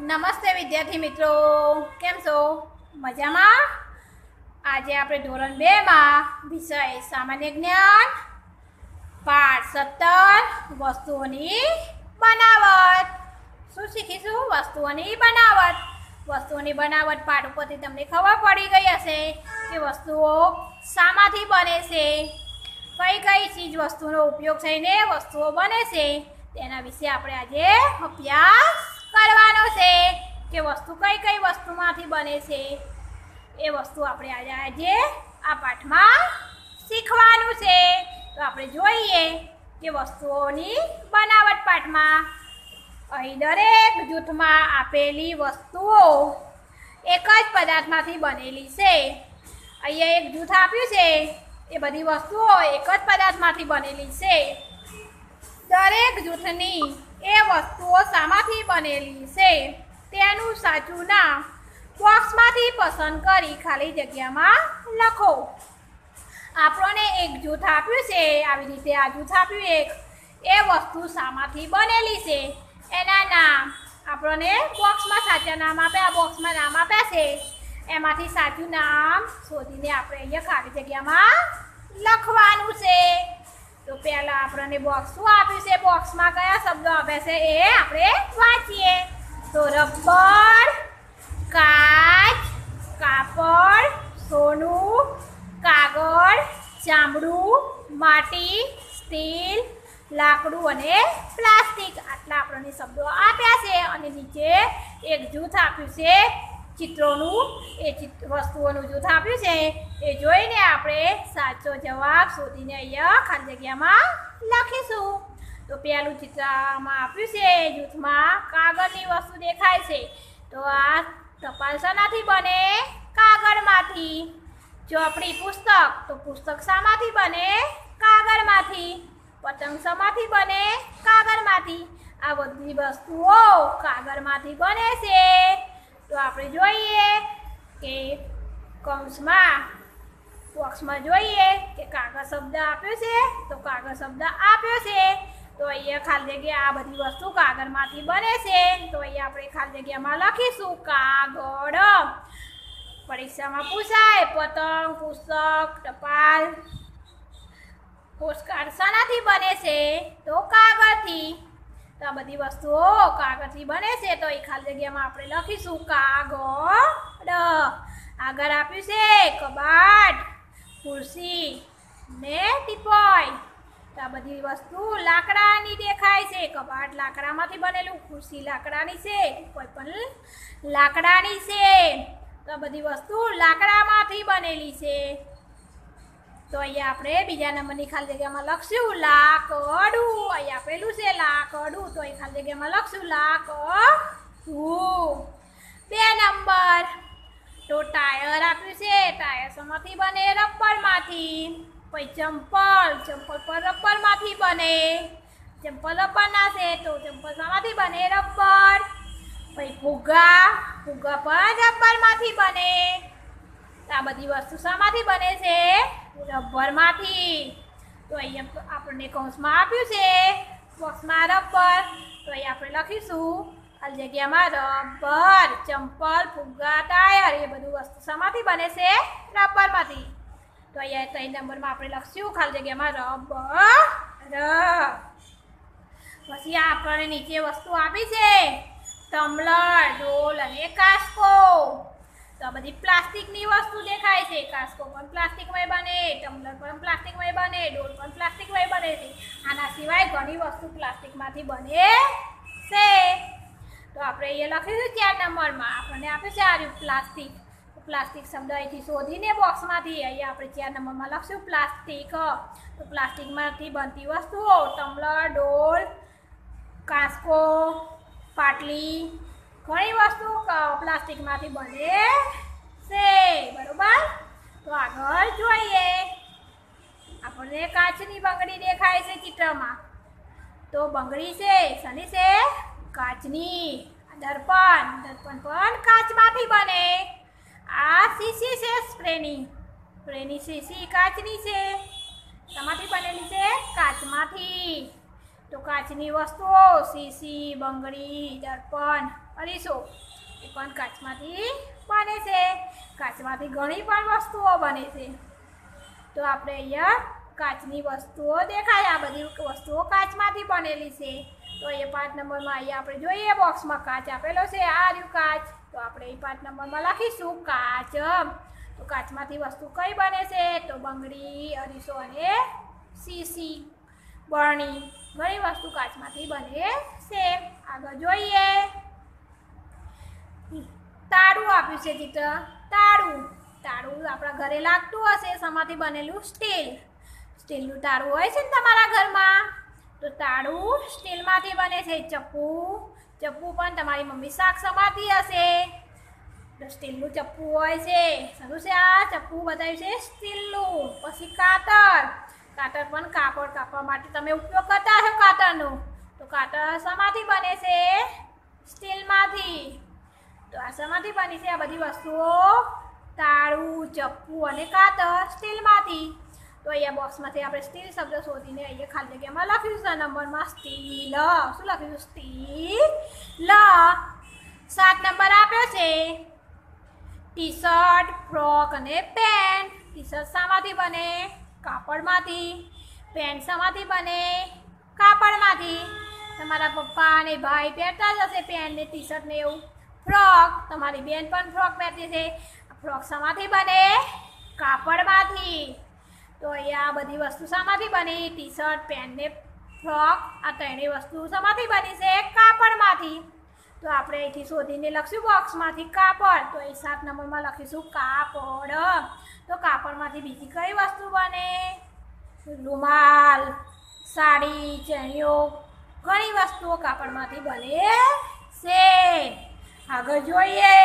નમસ્તે વિદ્યાર્થી મિત્રો, કેમ છો? મજામાં? આજે આપણે ધોરણ 2 માં વિષય સામાન્ય જ્ઞાન પાઠ 17 વસ્તુઓની બનાવટ શું શીખીશું? વસ્તુઓની બનાવટ. વસ્તુઓની બનાવટ પાઠ ઉપરથી તમને ખબર પડી ગઈ હશે કે વસ્તુઓ શામાંથી બને છે, કઈ કઈ ચીજ વસ્તુનો ઉપયોગ થઈને વસ્તુઓ બને છે તેના વિશે આપણે આજે અભ્યાસ કરવાનો છે કે વસ્તુ કઈ કઈ વસ્તુમાંથી બને છે એ વસ્તુ આપણે આજે આ પાઠમાં શીખવાનું છે. તો આપણે જોઈએ કે વસ્તુઓની બનાવટ પાઠમાં અહીં દરેક જૂથમાં આપેલી વસ્તુઓ એક જ પદાર્થમાંથી બનેલી છે. અહીંયા એક જૂથ આપ્યું છે, એ બધી વસ્તુઓ એક જ પદાર્થમાંથી બનેલી છે. દરેક જૂથની એ વસ્તુઓ શામાંથી બનેલી છે તેનું સાચું નામ બોક્સમાંથી પસંદ કરી ખાલી જગ્યામાં લખો. આપણને એક જૂથ આપ્યું છે, આવી રીતે આ જૂથ આપ્યું એક, એ વસ્તુ શામાંથી બનેલી છે એના નામ આપણને બોક્સમાં સાચા નામ આપ્યા, બોક્સમાં નામ આપ્યા છે, એમાંથી સાચું નામ શોધીને આપણે અહીંયા ખાલી જગ્યામાં લખવાનું છે. તો પહેલાં આપણને બોક્સ શું આપ્યું છે, બોક્સમાં કયા શબ્દો આપ્યા છે એ આપણે વાંચીએ. તો રબર, કાચ, કાપડ, સોનું, કાગળ, ચામડું, માટી, સ્ટીલ, લાકડું અને પ્લાસ્ટિક, આટલા આપણને શબ્દો આપ્યા છે. અને નીચે એક જૂથ આપ્યું છે ચિત્રોનું, એ વસ્તુઓનું જૂથ આપ્યું છે, એ જોઈને આપણે સાચો જવાબ શોધીને અહીંયા ખાલી જગ્યામાં લખીશું. તો પહેલું ચિત્રમાં આપ્યું છે જૂથમાં કાગળની વસ્તુ દેખાય છે. તો આ ટપાલ શાનાથી બને? કાગળમાંથી. ચોપડી પુસ્તક, તો પુસ્તક શામાંથી બને? કાગળમાંથી. પતંગ શામાંથી બને? કાગળમાંથી. આ બધી વસ્તુઓ કાગળમાંથી બને છે. તો આપણે જોઈએ કે કૌંસમાં બોક્સમાં જોઈએ કે કાગળ શબ્દ આપ્યો છે, તો કાગળ શબ્દ આપ્યો છે. તો અહીંયા ખાલી જગ્યા આ બધી વસ્તુ કાગળમાંથી બને છે. તો અહીંયા આપણે ખાલી જગ્યામાં લખીશું કાગળ. પરીક્ષામાં પૂછાય પતંગ, પુસ્તક, ટપાલ, પોસ્ટકાર્ડ શાનાથી બને છે? તો કાગળથી. તો આ બધી વસ્તુઓ કાગળથી બને છે. તો એ ખાલી જગ્યામાં આપણે લખીશું કાગળ. આગળ આપ્યું છે કબાટ, ખુરશી ને ટીપોય. તો આ બધી વસ્તુ લાકડાની દેખાય છે. કબાટ લાકડામાંથી બનેલું, ખુરશી લાકડાની છે, ટીપોય પણ લાકડાની છે. તો આ બધી વસ્તુ લાકડામાંથી બનેલી છે. તો અહીંયા આપણે બીજા નંબરની ખાલી જગ્યામાં લખશું લાકડું. અહીંયા આપેલું છે લાકડું, તો અહીં ખાલી જગ્યામાં લખશું લાકડું. 2 નંબર, તો ટાયર આપ્યું છે. ટાયર શામાંથી બને? રબરમાંથી. પછી ચંપલ, ચંપલ પણ રબરમાંથી બને. ચંપલ રબરના છે, તો ચંપલ શામાંથી બને? રબર. પછી ફુગ્ગા, ફુગ્ગા પણ રબરમાંથી બને. આ બધી વસ્તુ શામાંથી બને છે? રબરમાંથી. તો અહીંયા આપણને કૌંસમાં આપ્યું છે બોક્સમાં રબર, તો અહીંયા આપણે લખીશું ખાલી જગ્યામાં રબર. ચંપલ, ફુગ્ગા, ટાયર એ બધું વસ્તુ શામાંથી બને છે? રબરમાંથી. તો અહીંયા 3 નંબરમાં આપણે લખશું ખાલી જગ્યામાં રબર. પછી આપણને નીચે વસ્તુ આપી છે ટમ્બલર, ડોલ અને કાસ્કો. તો આ બધી પ્લાસ્ટિકની વસ્તુ દેખાય છે. કાસ્કો પણ પ્લાસ્ટિકમાં બને, ટમ્બલર પણ પ્લાસ્ટિકમાં બને, ડોલ પણ પ્લાસ્ટિકમાં બને છે. આના સિવાય ઘણી વસ્તુ પ્લાસ્ટિકમાંથી બને છે. તો આપણે અહીંયા લખીશું 4 નંબરમાં આપણને આપે છે આ પ્લાસ્ટિક. પ્લાસ્ટિક શબ્દ અહીંથી શોધીને બોક્સમાંથી અહીંયા આપણે 4 નંબરમાં લખશું પ્લાસ્ટિક. તો પ્લાસ્ટિકમાંથી બનતી વસ્તુઓ ટમ્બલર, ડોલ, કાસ્કો, પાટલી, ઘણી વસ્તુ પ્લાસ્ટિકમાંથી બને છે. બરોબર. તો આગળ જોઈએ. આપણને કાચની બંગડી દેખાય છે ચિત્રમાં. તો બંગડી છે શાની છે? કાચની. દર્પણ, દર્પણ પણ કાચમાંથી બને. આ શીશી છે સ્પ્રેની, સ્પ્રેની શીશી કાચની છે. શામાંથી બનેલી છે? કાચમાંથી. તો કાચની વસ્તુઓ સીસી, બંગડી, દર્પણ અરીસો એ પણ કાચમાંથી બને છે. કાચમાંથી ઘણી પણ વસ્તુઓ બને છે. તો આપણે અહીંયા કાચની વસ્તુઓ દેખાય. આ બધી વસ્તુઓ કાચમાંથી બનેલી છે. તો એ 5 નંબરમાં અહીંયા આપણે જોઈએ બોક્સમાં કાચ આપેલો છે. આ રહ્યું કાચ. તો આપણે એ 5 નંબરમાં લખીશું કાચ. તો કાચમાંથી વસ્તુ કઈ બને છે? તો બંગડી, અરીસો અને શીશી, બરણી, ઘણી વસ્તુ કાચમાંથી બને છે. આગળ જોઈએ. તાળું આપ્યું છે ચિત્ર. તાળું આપણા ઘરે લાગતું હશે. શેમાંથી બનેલું? સ્ટીલનું તાળું હોય છે ને તમારા ઘરમાં. તો તાળું સ્ટીલમાંથી બને છે. ચપ્પુ પણ તમારી મમ્મી શાક સમાતી હશે. તો સ્ટીલનું ચપ્પુ હોય છે. શું છે આ? ચપ્પુ બતાવ્યું છે સ્ટીલનું. પછી કાતર પણ કાપડ કાપવા માટે તમે ઉપયોગ કરતા હશો કાતરનો. તો કાતર શેમાંથી બને છે? સ્ટીલમાંથી. તો આ શેમાંથી બની છે આ બધી વસ્તુઓ? તાળું, ચપ્પુ અને કાતર સ્ટીલમાંથી. તો અહીંયા બોક્સમાંથી આપણે સ્ટીલ શબ્દ શોધીને અહીંયા ખાલી જગ્યામાં લખ્યું છે નંબરમાં સ્ટીલ. શું લખ્યું? સ્ટીલ. 7 નંબર આપ્યો છે. ટી-શર્ટ, ફ્રોક અને પેન્ટ. ટી-શર્ટ શામાંથી બને? કાપડમાંથી. પેન્ટ શામાંથી બને? કાપડમાંથી. તમારા પપ્પા અને ભાઈ પહેરતા જ હશે પેન્ટ ને ટી-શર્ટ ને એવું. ફ્રોક, તમારી બેન પણ ફ્રોક પહેરતી છે. ફ્રોક શામાંથી બને? કાપડમાંથી. તો અહીંયા આ બધી વસ્તુ શામાંથી બની? ટી-શર્ટ, પેન્ટ ને ફ્રોક. આ ત્રણેય વસ્તુ શામાંથી બની છે? કાપડમાંથી. તો આપણે અહીંથી શોધીને લખશું બોક્સમાંથી કાપડ. તો એ 7 નંબરમાં લખીશું કાપડ. તો કાપડમાંથી બીજી કઈ વસ્તુ બને? રૂમાલ, સાડી, ચણિયો, ઘણી વસ્તુઓ કાપડમાંથી બને છે. આગળ જોઈએ.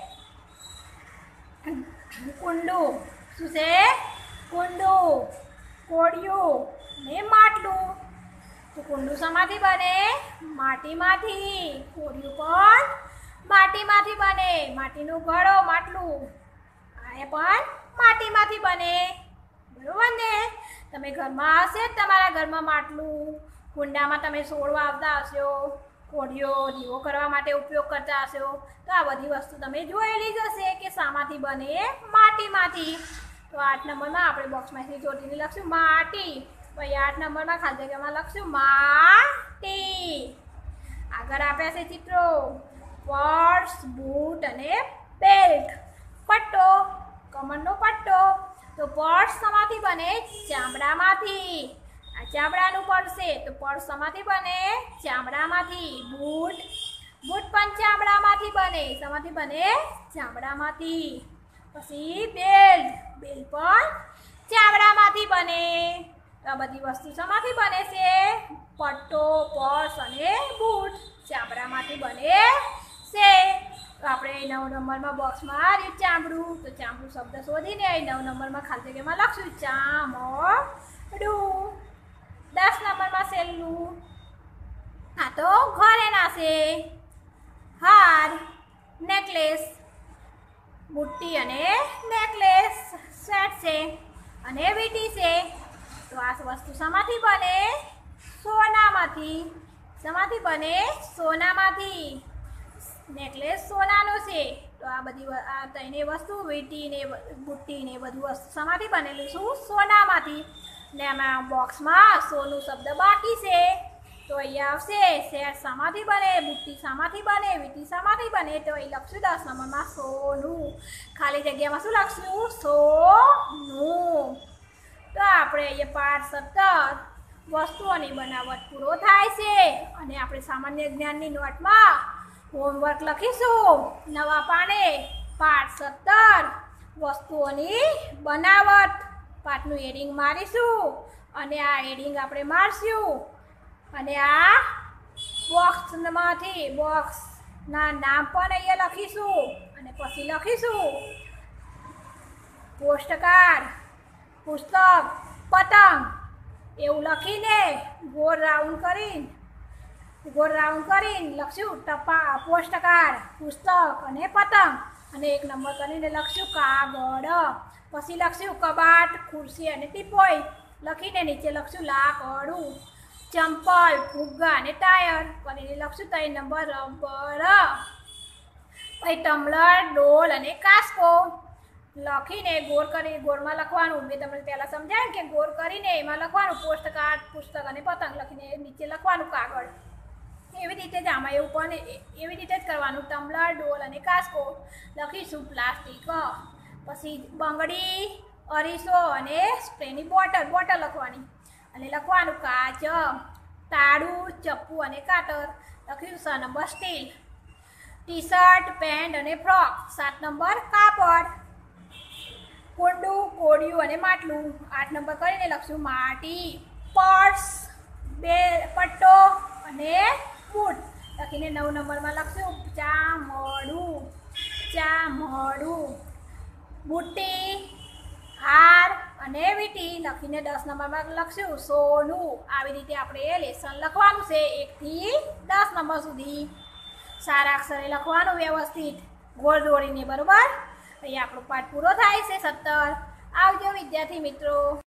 કુંડું. શું છે? કુંડું, કોડિયું ને માટલું. તો કુંડું શામાંથી બને? માટીમાંથી. કોડિયું પણ માટીમાંથી બને. માટીનું ઘડો, માટલું, આ પણ માટીમાંથી બને. બરોબર ને? તમે ઘરમાં હશે તમારા ઘરમાં માટલું. કુંડામાં તમે છોડ વાવતા હશો. કોડિયો દીવો કરવા માટે ઉપયોગ કરતા હશો. તો આ બધી વસ્તુ તમે જોયેલી જ હશે કે શામાંથી બને? માટીમાંથી. તો 8 નંબરમાં આપણે બોક્સમાંથી જોડીને લખશું માટી. તો 8 નંબરમાં ખાલી જગ્યામાં લખશું માટી. આગળ આપ્યા છે ચિત્રો. પર્સ, બૂટ અને બેલ્ટ. પટ્ટો, કમરનો પટ્ટો. તો પર્સ શામાંથી બને? ચામડામાંથી. આ ચામડાનું પર્સ છે. તો પર્સ શામાંથી બને? ચામડામાંથી. બૂટ પણ ચામડામાંથી બને. શામાંથી બને? ચામડામાંથી. પછી બેલ્ટ પણ ચામડામાંથી બને. તો આ બધી વસ્તુ શામાંથી બને છે? પટ્ટો, પર્સ અને બૂટ ચામડામાંથી બને છે. તો આપણે 9 નંબરમાં બોક્સમાં આ રહ્યું ચામડું. તો ચામડું શબ્દ શોધીને 9 નંબરમાં ખાલી જગ્યામાં લખશું ચામડું. 10 નંબરમાં છેલ્લું. આ તો ઘરેણા છે. હાર, નેકલેસ, બુટ્ટી અને નેકલેસ સેટ છે અને વીંટી છે. તો આ વસ્તુ શામાંથી બને? સોનામાંથી. શામાંથી બને? સોનામાંથી. નેકલેસ સોનાનો છે. તો આ બધી આ ત્રણેય વસ્તુ વીંટી ને બુટ્ટી ને બધું વસ્તુ શામાંથી બનેલું છું? સોનામાંથી. ને આમાં બોક્સમાં સોનું શબ્દ બાકી છે. તો અહીંયા આવશે સેટ શામાંથી બને? બુટ્ટી શામાંથી બને? વીંટી શામાંથી બને? તો અહીં લખશું 10 નંબરમાં સોનું. ખાલી જગ્યામાં શું લખશું? સોનું. તો આપણે અહીંયા પાઠ 17 વસ્તુઓની બનાવટ પૂરો થાય છે. અને આપણે સામાન્ય જ્ઞાનની નોટમાં હોમવર્ક લખીશું. નવા પાને પાઠ 17 વસ્તુઓની બનાવટ. પાઠનું હેડિંગ મારીશું અને આ હેડિંગ આપણે મારશું. અને આ બોક્સના નામ પણ અહીંયા લખીશું. અને પછી લખીશું પોસ્ટકાર્ડ, પુસ્તક, પતંગ એવું લખીને ગોળ રાઉન્ડ કરીને લખશું પોસ્ટકાર્ડ, પુસ્તક અને પતંગ. અને 1 નંબર કરીને લખશું કાગળ. પછી લખશું કબાટ, ખુરશી અને ટીપોઈ. લખીને નીચે લખશું લાકડું. ચંપલ, ફુગ્ગા અને ટાયર કરીને લખશું 3 નંબર રબર. પછી ટમ્બલર, ડોલ અને કાસ્કો લખીને ગોળ કરી ગોળમાં લખવાનું. મેં તમને પહેલાં સમજાવ્યું કે ગોળ કરીને એમાં લખવાનું પોસ્ટકાર્ડ, પુસ્તક અને પતંગ લખીને નીચે લખવાનું કાગળ. એવી રીતે જ આમાં એવું પણ એવી રીતે જ કરવાનું. ટમ્બલર, ડોલ અને કાસ્કો લખીશું. પ્લાસ્ટિક, પછી બંગડી, અરીસો અને સ્પ્રેની બોટલ લખવાની અને લખવાનું કાચ, તાળું, ચપ્પુ અને કાતર લખ્યું. 6 નંબર સ્ટીલ, ટી-શર્ટ, પેન્ટ અને ફ્રોક. 7 નંબર કાપડ, કુંડું, કોડિયું અને માટલું. 8 નંબર કરીને લખશું માટી, પર્સ, પટ્ટો અને બૂટ લખીને 9 નંબરમાં લખશું ચામડું, બુટ્ટી, હાર અને વીંટી લખીને 10 નંબરમાં લખશું સોનું. આવી રીતે આપણે લેસન લખવાનું છે 1 થી 10 નંબર સુધી. સારા અક્ષરે લખવાનું વ્યવસ્થિત ગોળ દોરીને, બરોબર. અહીં આપણો પાઠ પૂરો થાય છે. 17. આવજો વિદ્યાર્થી મિત્રો.